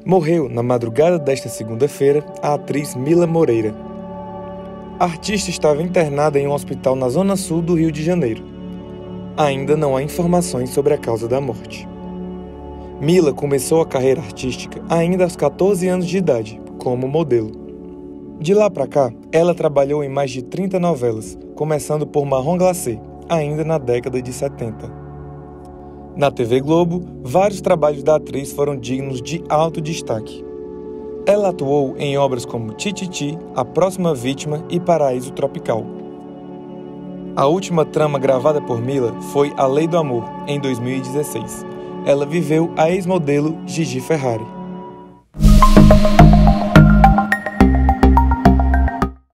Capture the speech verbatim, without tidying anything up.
Morreu, na madrugada desta segunda-feira, a atriz Mila Moreira. A artista estava internada em um hospital na zona sul do Rio de Janeiro. Ainda não há informações sobre a causa da morte. Mila começou a carreira artística ainda aos catorze anos de idade, como modelo. De lá para cá, ela trabalhou em mais de trinta novelas, começando por Marrom Glacé, ainda na década de setenta. Na T V Globo, vários trabalhos da atriz foram dignos de alto destaque. Ela atuou em obras como Tititi, A Próxima Vítima e Paraíso Tropical. A última trama gravada por Mila foi A Lei do Amor, em dois mil e dezesseis. Ela viveu a ex-modelo Gigi Ferrari.